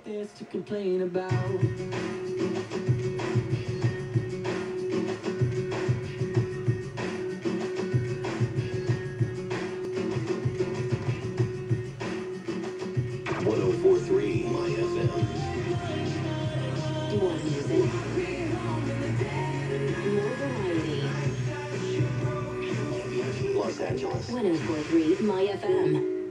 there's to complain about. MyFM. More music, more variety. Los Angeles. 104.3 MyFM.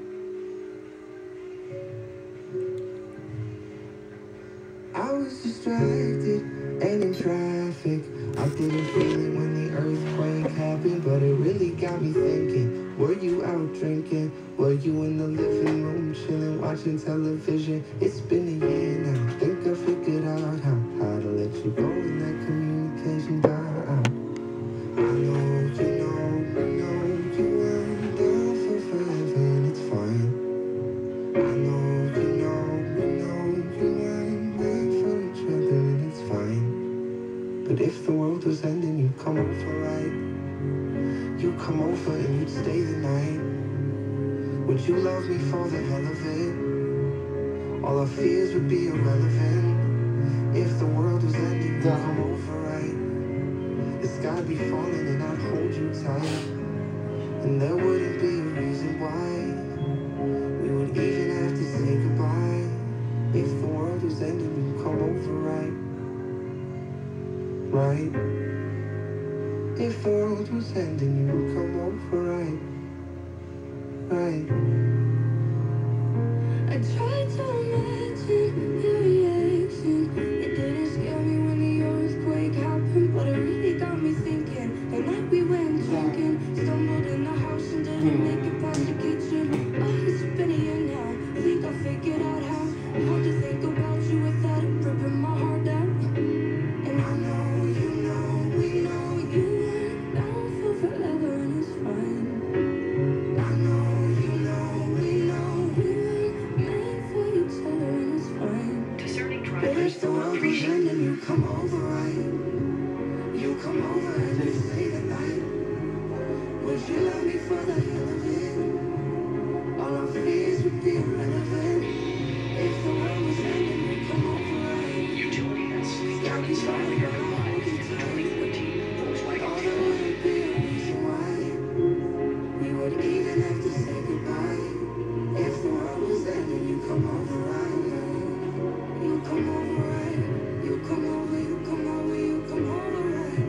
I was distracted and in traffic. I didn't feel it when the earthquake happened, but it really got me thinking. Were you out drinking? Were you in the living room chilling, watching television? It's been a year now. Think I figured out how to let you go and let communication die out. I know you weren't down for forever, and it's fine. I know you weren't meant for each other, and it's fine. But if the world was ending, you'd come over, right? You'd come over and you'd stay the night. Would you love me for the hell of it? All our fears would be irrelevant. If the world was ending, you'd come over, right? The sky'd be falling and I'd hold you tight. And there wouldn't be a reason why we would even have to say goodbye. If the world was ending, you'd come over, right? Right? If the world was ending, you would come over, right? Right. I tried to imagine your reaction. It didn't scare me when the earthquake happened, but it really got me thinking. The night we went drinking, stumbled in the house and didn't make it past the kitchen. Oh, it's been a year now. I think I figured out how to think about you without it ripping my heart out. And I know, we know you weren't down for forever, and it's fine. I know, we know we weren't meant for each other, and it's fine. Discerning But drivers if the world was ending, you come over, right? You come over and you stay the night. Would you love me for the hell of it? All our fears would be irrelevant. If the world was ending, you come over, right? Utility has started styling your live in the 2014 Volkswagen There Tintcoat. wouldn't be a reason why we would even have to say goodbye. If the world was ending, you come over, right? You come over, right? You come over, you come over, you come over, right?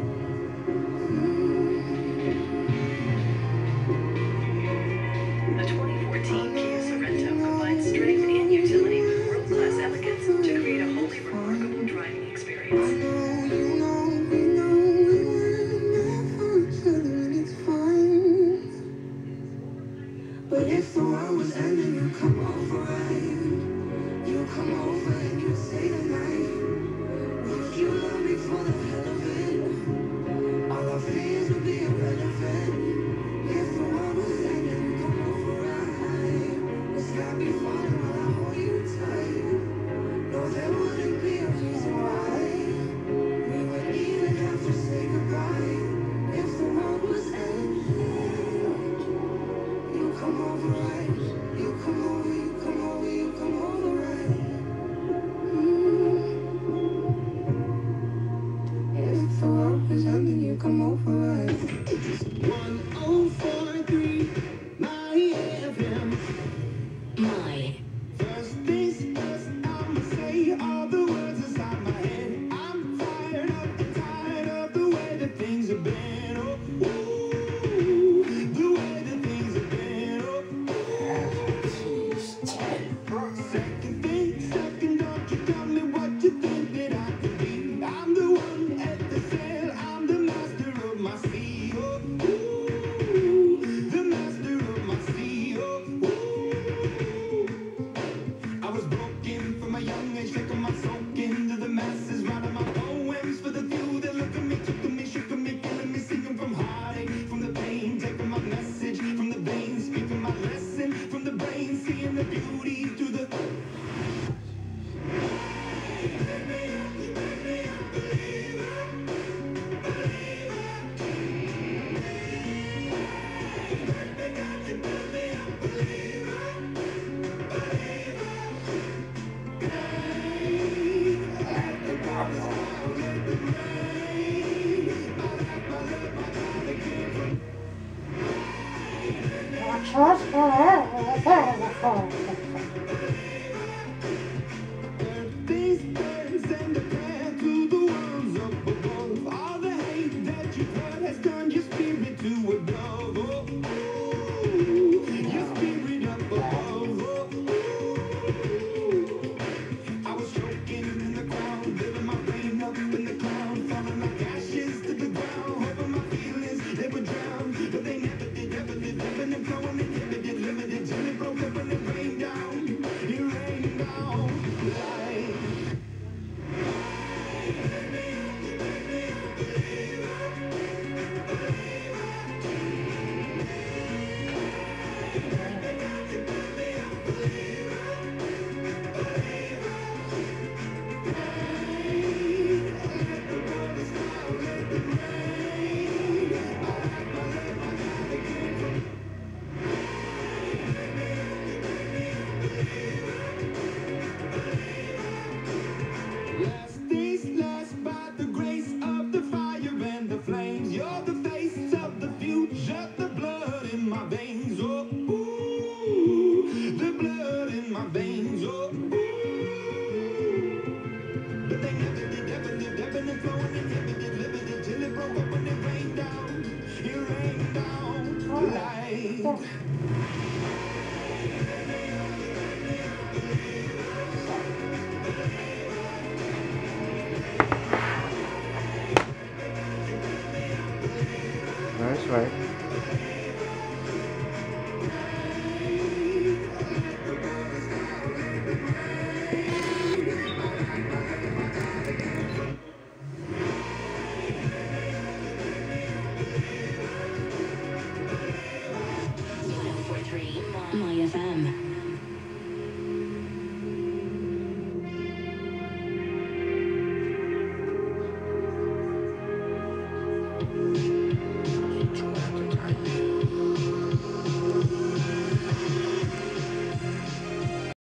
The 2014 Kia Sorento combines strength and utility with world-class elegance to create a wholly remarkable driving experience. We know we weren't meant for each other, and it's fine. But if the world was ending, you come over, right? You come over